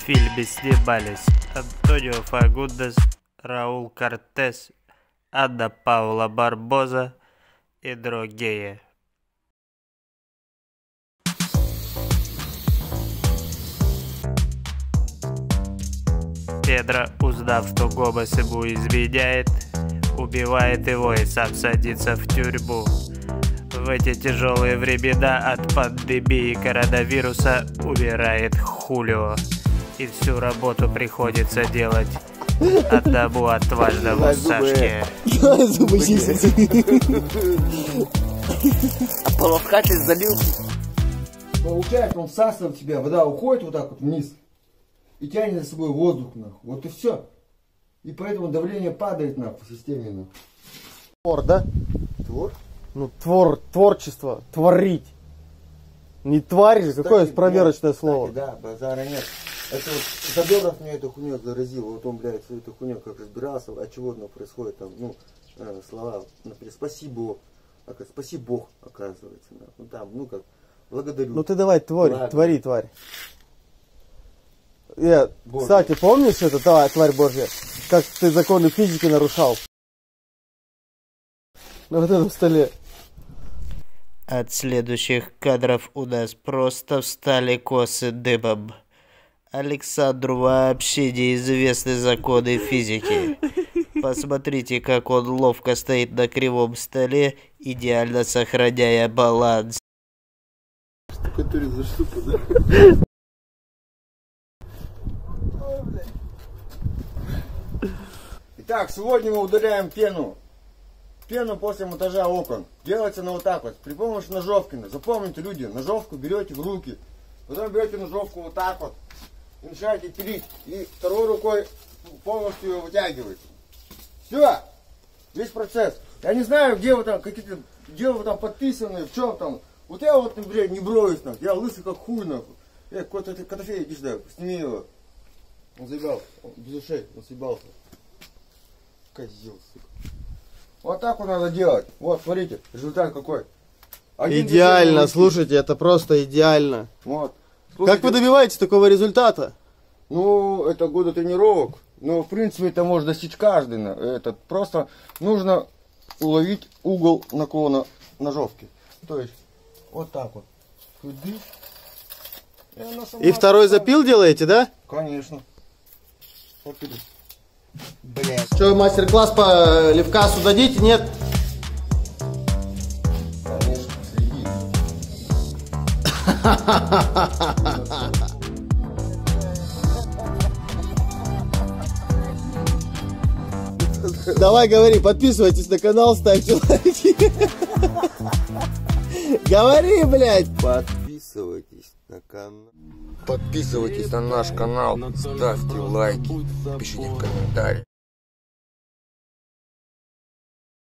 фильме снимались Антонио Фагундес, Раул Кортес, Анна Паула Барбоза и другие. Педро, узнав, что Гомес ему изменяет, убивает его и сам садится в тюрьму. В эти тяжелые времена от пандемии коронавируса умирает Хулио, и всю работу приходится делать одному отважному Сашке. А полоскатель залил. Получается, он всасывает в тебя, вода уходит вот так вот вниз и тянет за собой воздух, нахуй. Вот и все. И поэтому давление падает, нахуй, в системе, нахуй. Твор, да? Твор? Ну, творчество, творить. Не тварь же, какое проверочное слово. Да, базара нет. Это вот Задоров мне эту хуйню заразил. Вот он, блядь, всю эту хуйню как разбирался, от чего оно происходит, там, ну, слова, например, спасибо Бог, оказывается. Ну, там, ну, как, благодарю. Ну, ты давай твори, тварь. Кстати, помнишь это, давай, тварь Божья, как ты законы физики нарушал? На вот этом столе. От следующих кадров у нас просто встали косы дыбом. Александру вообще неизвестны законы физики. Посмотрите, как он ловко стоит на кривом столе, идеально сохраняя баланс. Который за штуку, да? Итак, сегодня мы удаляем пену. Пену после монтажа окон. Делается она вот так вот, при помощи ножовки. Запомните, люди, ножовку берете в руки. Потом берете ножовку вот так вот. И начинаете пилить. И второй рукой полностью ее вытягиваете. Все. Весь процесс. Я не знаю, где вы там какие-то, где вы там подписаны, в чем там. Вот я вот, например, не броюсь, нахуй. Я лысый как хуй, нахуй. Какой-то Котофей, иди сюда, сними его. Он заебался. Он без ушей, он съебался. Козел, сука. Вот так вот надо делать. Вот, смотрите, результат какой. Идеально, слушайте, это просто идеально. Вот. Слушайте, как вы добиваетесь такого результата? Ну, это годы тренировок. Но, в принципе, это может достичь каждый. Это просто нужно уловить угол наклона ножовки. То есть, вот так вот. И второй запил делаете, да? Конечно. Вот иди. Блять. Что, мастер-класс по левкасу дадите? Нет? Конечно, следи. Давай говори, подписывайтесь на канал, ставьте лайки. Говори, блядь. Подписывайтесь на канал. Подписывайтесь на наш канал, ставьте лайки, пишите в комментариях.